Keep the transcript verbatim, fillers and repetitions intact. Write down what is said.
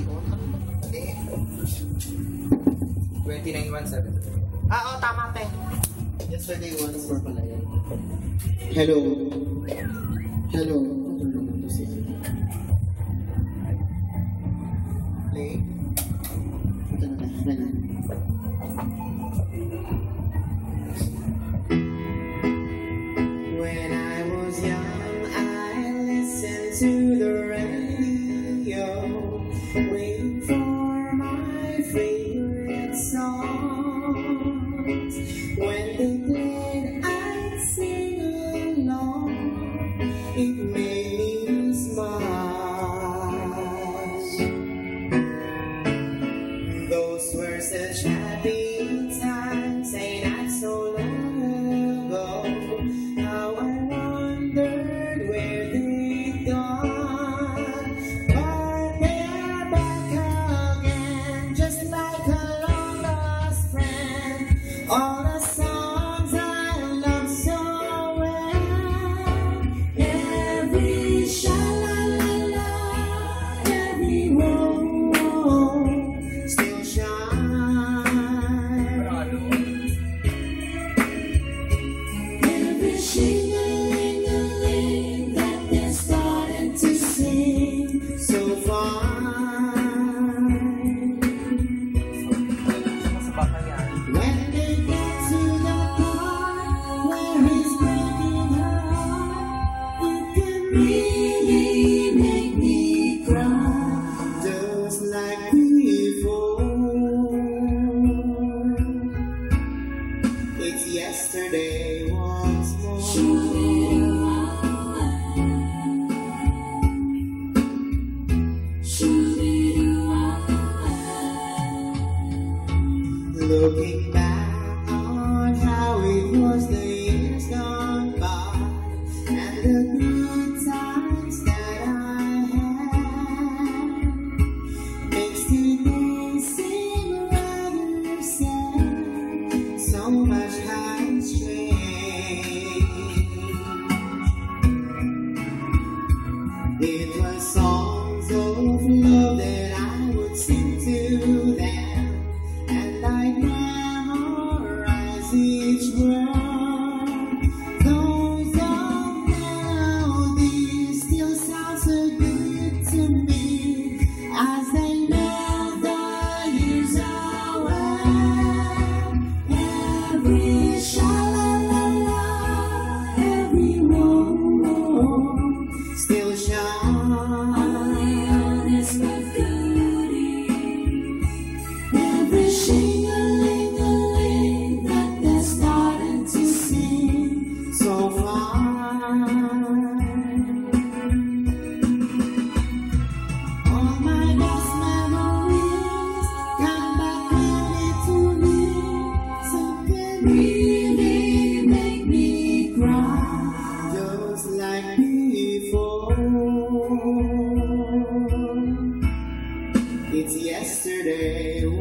twenty-nine one seven. Ah, oh, tama, te. Yesterday once more pala yan. Hello. Hello. Play. Ito na na. Ito na. When I was young, I listened to the radio, waiting for my favorite songs. When they played, I'd sing along. It made me smile. Those were such happy times, ain't that so long ago? How I wondered where they'd gone, but they're back again, just like a long lost friend. All the songs I love so well, every sha-la-la-la, every whoa-whoa still shine. Every shing-a-ling-a-ling that they're starting to sing so fine. When they get to the part where he's breaking her heart, it can really make me cry, just like before. It's yesterday once more. Looking back on how it was the years gone by, and the good times that I had, makes today seem rather sad. So much has changed. It was songs of love that I would sing to them, and I'd memorize each word. Those old melodies still sound so good to me as they melt the years away. Every sha-la-la-la, every whoa-whoa still shines with goodies. Every shing-a-ling-a-ling that they're starting to sing so fine. All my best memories come back really to me, so can really make me cry, just like before. It's yesterday